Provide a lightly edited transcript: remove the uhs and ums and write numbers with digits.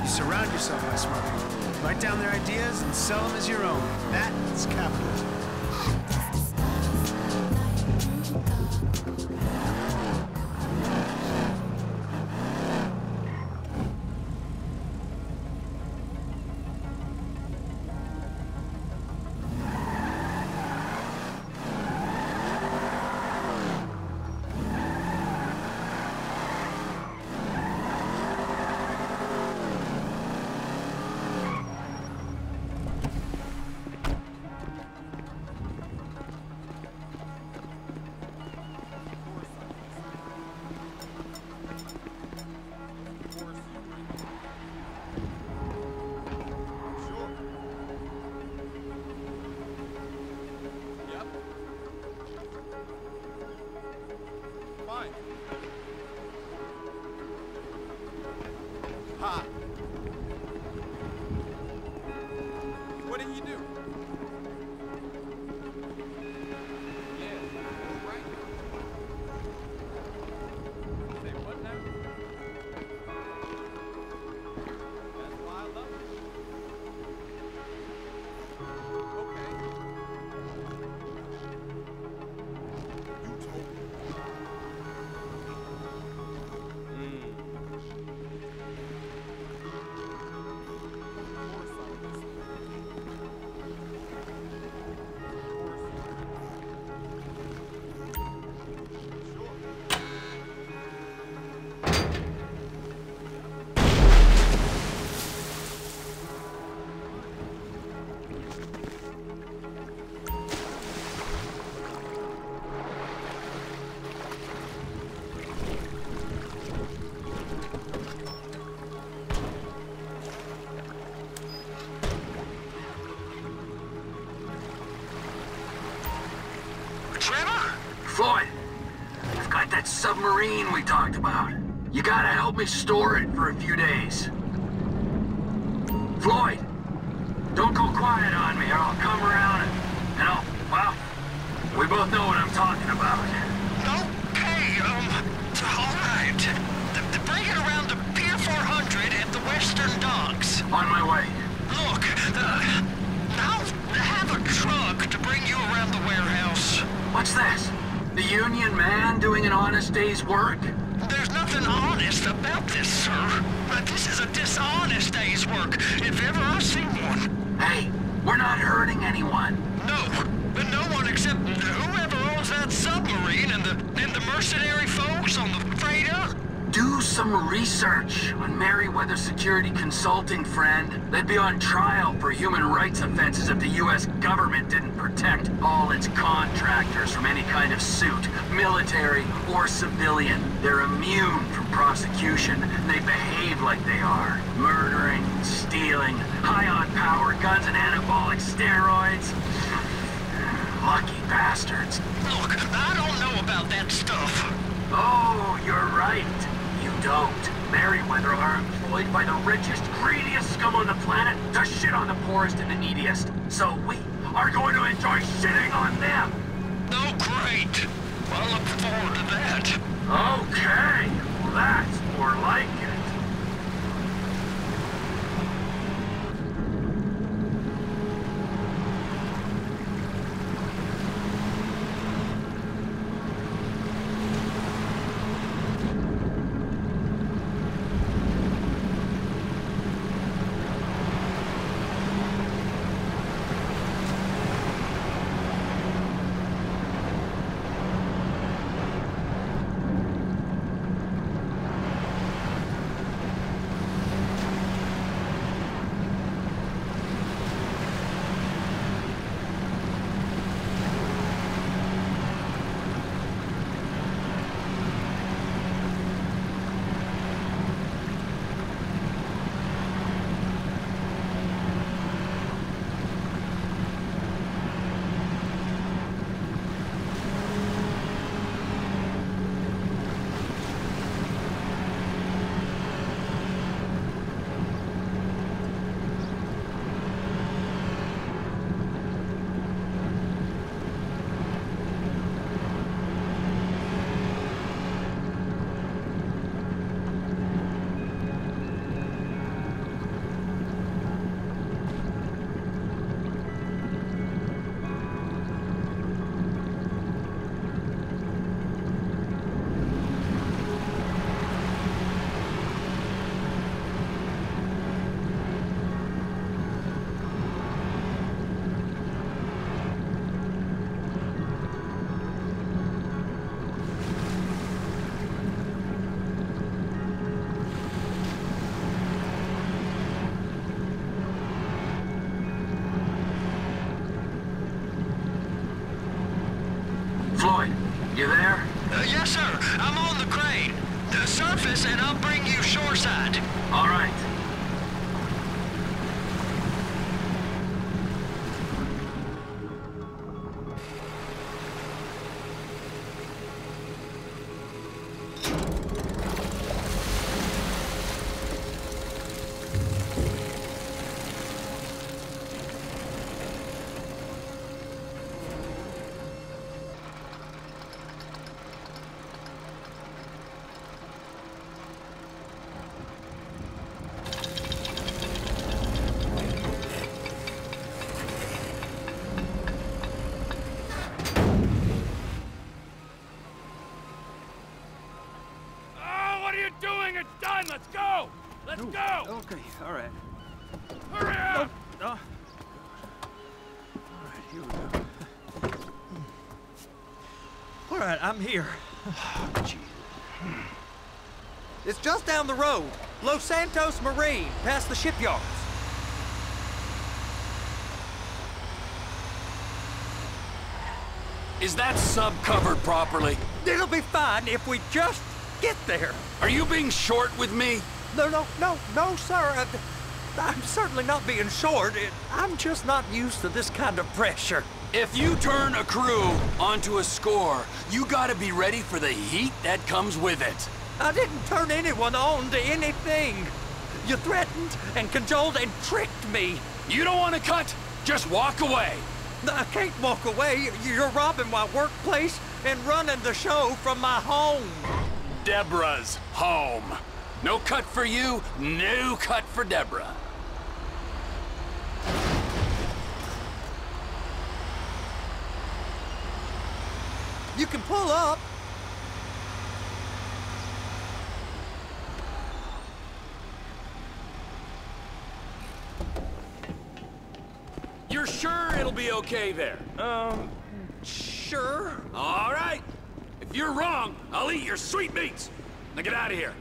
surround yourself by smart people. Write down their ideas and sell them as your own. That's capitalism. Ha! What did you do? Yeah, right. Say what now? That's why I love it. Okay. You told me. Floyd, I've got that submarine we talked about. You gotta help me store it for a few days. Floyd, don't go quiet on me or I'll come around and I'll, well, we both know what I'm talking about. Okay, all right. Bring it around to Pier 400 at the Western Docks. On my way. Look, I'll have a truck to bring you around the warehouse. What's this? The union man doing an honest day's work? There's nothing honest about this, sir. But this is a dishonest day's work, if ever I've seen one. Hey, we're not hurting anyone. No, but no one except whoever owns that submarine and the mercenary folks on the freighter. Do some research on Merryweather Security Consulting, friend. They'd be on trial for human rights offenses if the U.S. government didn't protect all its contractors from any kind of suit, military or civilian. They're immune from prosecution. They behave like they are. Murdering, stealing, high on power guns and anabolic steroids. Lucky bastards. Look, I don't know about that stuff. Oh, you're right. You don't. Merryweather are employed by the richest, greediest scum on the planet to shit on the poorest and the neediest. So we are going to enjoy shitting on them. Oh, great. Well, I look forward to that. Okay. Well, that's more like it. You there? Yes, sir. I'm on the crane. The surface, and I'll bring you shoreside. All right. It's done! Let's go! Let's go! Okay, all right. Hurry up! All right, here we go. All right, I'm here. Gee. It's just down the road. Los Santos Marine, past the shipyards. Is that sub covered properly? It'll be fine if we just get there. Are you being short with me? No, sir. I'm certainly not being short. I'm just not used to this kind of pressure. If you turn a crew onto a score, you gotta be ready for the heat that comes with it. I didn't turn anyone on to anything. You threatened and cajoled and tricked me. You don't want to cut? Just walk away. I can't walk away. You're robbing my workplace and running the show from my home. Deborah's home. No cut for you, no cut for Deborah. You can pull up. You're sure it'll be okay there? Sure. All right. If you're wrong, I'll eat your sweetmeats. Now get out of here.